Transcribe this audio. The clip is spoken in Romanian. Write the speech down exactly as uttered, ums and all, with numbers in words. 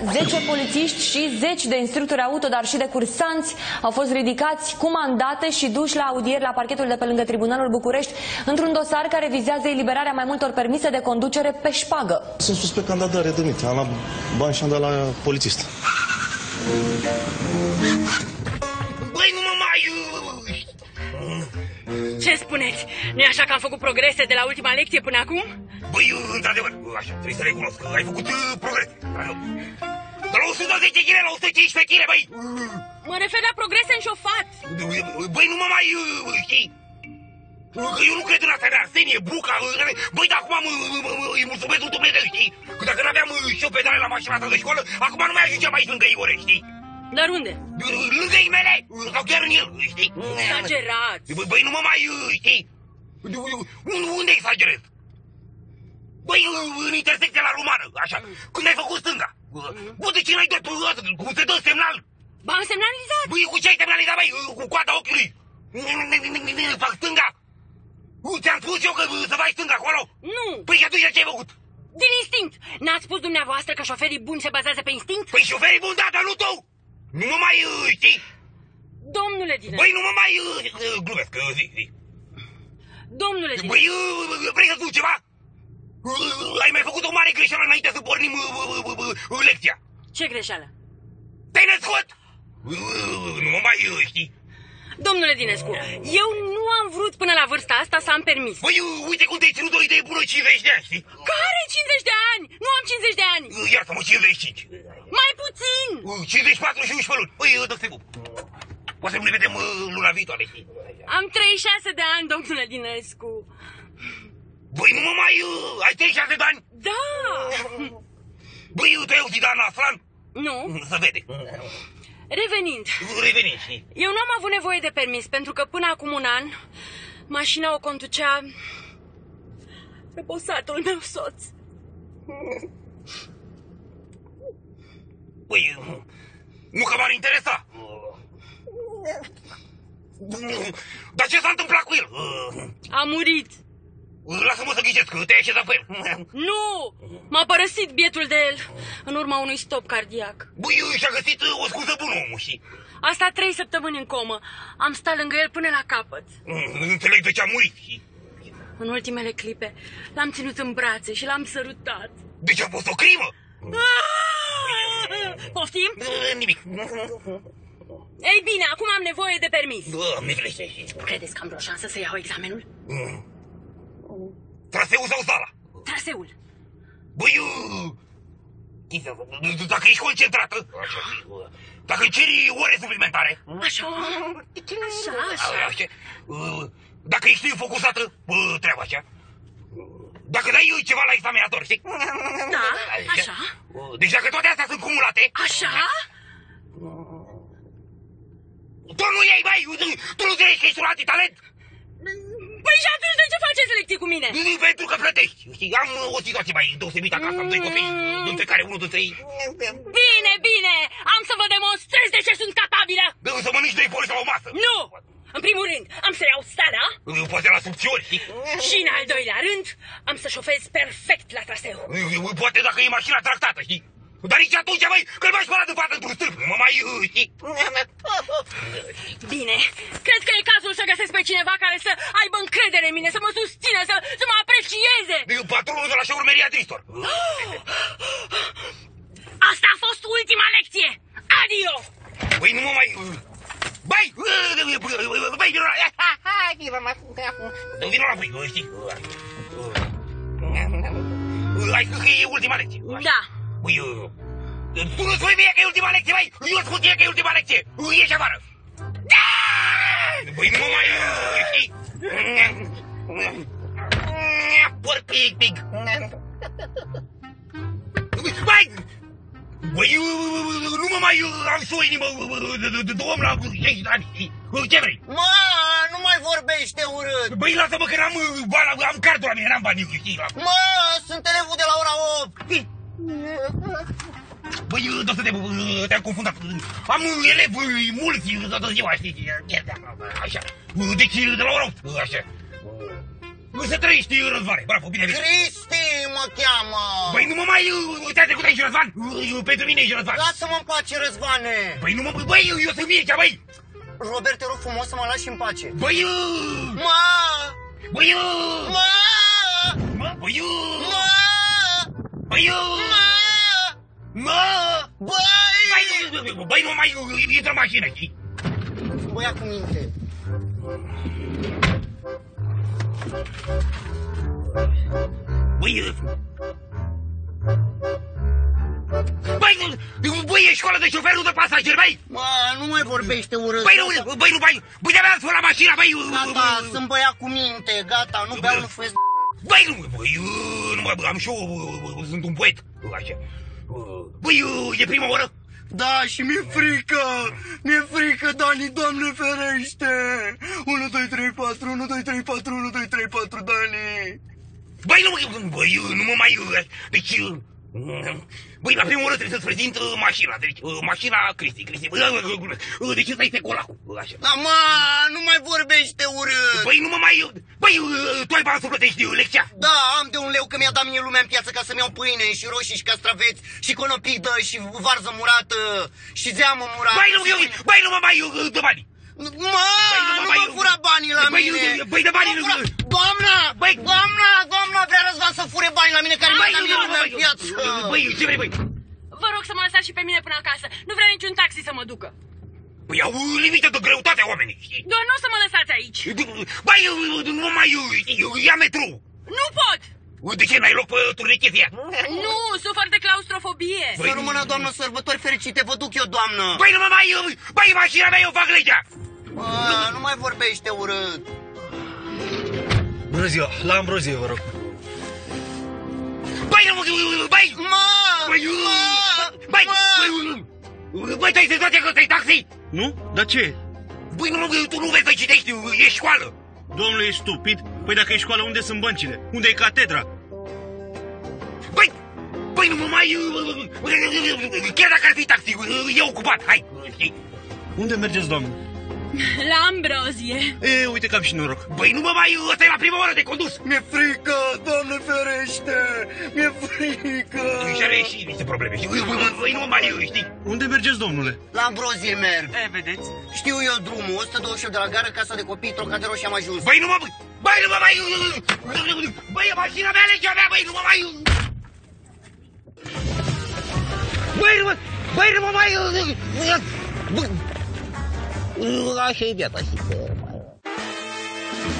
zece polițiști și zeci de instructori auto, dar și de cursanți au fost ridicați cu mandate și duși la audieri la parchetul de pe lângă Tribunalul București într-un dosar care vizează eliberarea mai multor permise de conducere pe șpagă. Sunt suspect candidare demit. Am luat bani și am dat la polițist. Băi, nu mă mai... Ce spuneți? Nu-i așa că am făcut progrese de la ultima lecție până acum? Băi, într-adevăr, așa, trebuie să recunosc că ai făcut uh, progrese. De la o sută zece kg la o sută cincisprezece kg, băi! Mă refer la progrese în șofat. Băi, nu mă mai uh, știi? Că eu nu cred în asta de arsenie, buca... Băi, dar acum îi mulțumesc lui Dumnezeu, știi? Că dacă n-aveam și eu pedale la mașina asta de școală, acum nu mai ajungeam aici lângă Igore, știi? Dar unde? Lângă Imele, sau chiar în el, știi? Exagerați! Băi, nu mă mai, știi? Unde exagerez? Băi, în intersecția la Romană, așa, când ai făcut stânga. Bă, de ce n-ai dat cum se dă semnal? B-am semnalizat! Băi, cu ce ai semnalizat, băi? Cu coada ochiului? Fac stânga? Ți-am spus eu că să faci stânga acolo? Nu! Păi și atunci ce ai făcut? Din instinct! N-ați spus dumneavoastră că șoferii buni se bazează pe instinct? Păi șoferii buni, da, dar nu tu! Nu mă mai, știi? Domnule Dinescu! Băi, nu mă mai glumesc, zi, zi. Domnule Dinescu! Băi, vrei să spun ceva? Ai mai făcut o mare greșeală înainte să pornim lecția. Ce greșeală? Te-ai născut! Nu mă mai știi? Domnule Dinescu, eu nu am vrut până la vârsta asta să am permis. Băi, uite cum te-ai ținut o idee bună cincizeci de ani, știi? Care cincizeci de ani? Nu am cincizeci de ani. Iartă-mă, cincizeci și cinci. Mai puțin. cincizeci și patru și unsprezece luni. Băi, dă-te bup. Poate să ne vedem luna viitoare, știi? Am treizeci și șase de ani, domnule Dinescu. Băi, nu mă mai... Ai treizeci și șase de ani? Da. Băi, te-ai auzit de Ana Aslan? Nu. Să vede. Revenind. Revenind, știi? Eu nu am avut nevoie de permis, pentru că până acum un an, mașina o conducea răposatul meu soț. Păi, nu că m-ar interesa. Dar ce s-a întâmplat cu el? A murit. Lasă-mă să ghicesc, că te-ai așezat pe el. Nu! M-a părăsit bietul de el în urma unui stop cardiac. Băi, și-a găsit o scuză bună, omul, știi? A stat trei săptămâni în comă. Am stat lângă el până la capăt. Nu înțeleg de ce a murit, știi? În ultimele clipe l-am ținut în brațe și l-am sărutat. Deci a fost o crimă? Poftim? Nimic. Ei bine, acum am nevoie de permis. Doamne, vrește. Credeți că am vreo șansă să iau examenul? Traseul sau sala? Traseul. Băi, dacă ești concentrată, dacă îmi ceri ore suplimentare, Așa, așa, așa. Dacă ești focusată, treaba așa. Dacă dai ceva la examinator, știi? Da, așa. Deci dacă toate astea sunt cumulate... Așa? Tu nu iei, băi! Tu nu înțelegi că ești un antitalent? Păi și atunci de ce faceți lecții cu mine? Pentru că plătești. Știi, am o situație mai deosebită acasă, am doi copii, dintre care unul dintre ei... Bine, bine! Am să vă demonstrez de ce sunt capabilă! Să mănânci doi poliți la o masă. Nu! În primul rând, am să iau sala. Poate la subțiori, știi? Și în al doilea rând, am să șofez perfect la traseu. Poate dacă e mașina tractată, știi? Dar nici atunci, băi, că-l mai spălat în față într-un stâlp, nu mă mai, știi? Bine, cred că e cazul să găsesc pe cineva care să aibă încredere în mine, să mă susțină, să, să mă aprecieze. Patronul de la șaurmeria Tristor. Asta a fost ultima lecție. Adio! Băi, nu mă mai... Băi! Băi, vină la... Vină la băi, știi? Ai spus că e ultima lecție. Da. Băi, tu nu spui mie că e ultima lecție, băi! Eu spun ție că e ultima lecție! Ieși afară! Băi, nu mă mai... știi? Porc pig, pig! Băi! Băi, nu mă mai am și o inimă de om la șaizeci de ani, știi? Ce vrei? Mă, nu mai vorbește urât! Băi, lasă-mă că n-am... am cardul la mine, n-am bani, știi? Mă, sunt elevul de la ora opt! Băi, dă-te, te-am confundat. Am elevi mulți toată ziua, știi? Așa. Deci de la ora opt, așa. Să trăiești, Răzvane, bravo, bine venit. Cristi mă cheamă! Băi, nu mă mai... Te-a trecut aici, Răzvan? Pentru mine ești Răzvan. Lasă-mă în pace, Răzvane! Băi, nu mă... Băi, eu sunt aici, băi! Robert, te rog frumos să mă lași în pace. Băi... Mă! Băi... Mă! Mă! Băi... Mă! Băi... Mă! Mă! Băi! Băi, băi, nu mai intră în mașină, știi? Băia cu minte. Băi... Băi, băi, e școală de șofer, nu de pasageri, băi! Mă, nu mai vorbește urât. Băi, nu, băi, nu, băi, băi, de-abia ați fost la mașină, băi! Gata, sunt băia cu minte, gata, nu beau, nu fumez. Băi, nu, băi, nu mă, am și eu, sunt un poet, așa. Băi, e prima oră? Da, și mi-e frică, mi-e frică, Dani, Doamne ferește! unu, doi, trei, patru, unu, doi, trei, patru, unu, doi, trei, patru, Dani! Băi, nu, băi, nu mă mai... Deci... Băi, la prima oră trebuie să-ți prezint mașina, deci mașina Cristi, Cristi, deci ăsta este colacul, așa. Da, mă, nu mai vorbește urât! Băi, nu mă mai... Băi, tu ai bani să plătești lecția? Da, am de un leu că mi-a dat mie lumea în piață ca să-mi iau pâine și roșii și castraveți și conopidă și varză murată și zeamă murată. Băi, nu, eu, băi, nu mă mai dă bani! Mă, Băi, nu mă nu mai- mă fura banii la Băi, mine! nu, băi, de banii Nu nu- fura- Doamna! Băi! Doamna! Doamna vrea Răzvan să fure bani la mine care mi-a Băi, dat nu, mie nu, lumea în băi, piață! băi, ce vrei, băi? Vă rog să mă lăsați și pe mine până acasă. Nu vrea niciun taxi să mă ducă. Păi au limită de greutate oamenii, știi? Doar nu o să mă lăsați aici. Băi, nu mai ia metrou! Nu pot! De ce n-ai loc pe turnicheția? Nu, sufăr de claustrofobie. Să rămână, doamnă, sărbători fericite, vă duc eu, doamnă! Băi, nu mă mai... Băi, mașina mea, eu fac legea! Mă, nu mai vorbește urât! Bună ziua, la ambrozie, vă rog. Băi, nu, băi! Mă! Băi, Mă! băi, Mă! băi, băi, tu ai senzația că ăsta e taxi? Nu? Dar ce? Băi, nu, tu nu vezi să citești, e școală! Domnule, ești stupid? Păi dacă e școală, unde sunt băncile? Unde e catedra? Băi, băi, nu mă mai... Chiar dacă ar fi taxi, e ocupat, hai, știi? Unde mergeți, doamnă? La ambrozie. E, uite că am și noroc. Băi, nu mă mai... Ăsta e la prima oră de condus! Mi-e frică, Doamne ferește! Mi-e frică! Și are și niște probleme, știi? Băi, nu mă mai... știi? Unde mergeți, domnule? La ambrozie merg. E, vedeți? Știu eu drumul, o sută douăzeci și opt de la gară, casa de copii, Trocadero și am ajuns. Băi, nu mă... Băi, nu mă mai... Băi, e mașina mea, legea mea, băi, nu mă mai... Băi, nu mă... Băi, nu mă mai... Băi... Așa e viața, știi?